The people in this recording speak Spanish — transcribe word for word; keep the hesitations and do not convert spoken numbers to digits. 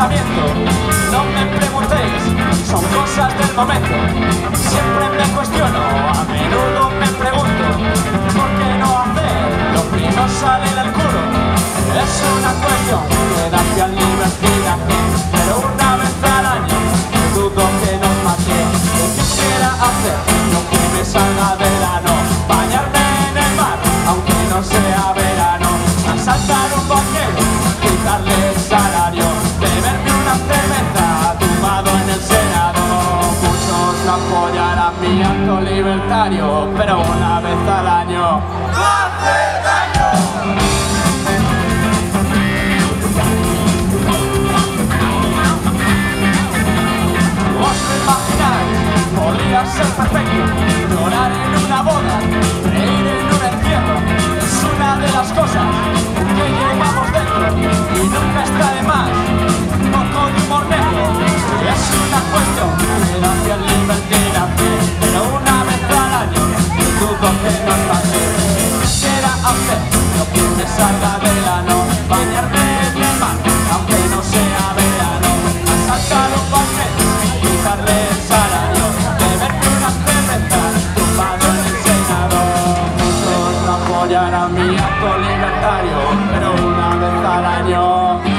pensamiento. No me preguntéis, son cosas del momento. Siempre me cuestiono, a menudo me pregunto, ¿por qué no hacer lo que no sale del culo? Es una cuestión que da hacia libertinaje, pero una vez al año dudo que nos mate. Yo quisiera hacer lo que me salga del ano, bañarme en el mar, aunque no sea verano, asaltar un banquero, quitarle el salario, beberme una cerveza tumbado en el Senado. Muchos no apoyarán mi acto libertario, pero una vez al año no hace daño. Podría ser perfecto, llorar en una boda, reír en un encierro, es una de las cosas que llevamos dentro y nunca está de más un poco de humor negro. Es una cuestión que da hacia el libertinaje, pero una vez al año dudo que nos pase. Quisiera hacer lo que me salga del ano, bañarme en el mar, aunque no sea verano, asaltar un banquete, quitarle el salario, beberme una cerveza tumbado en el Senado. Muchos no apoyarán mi acto libertario, pero una vez al año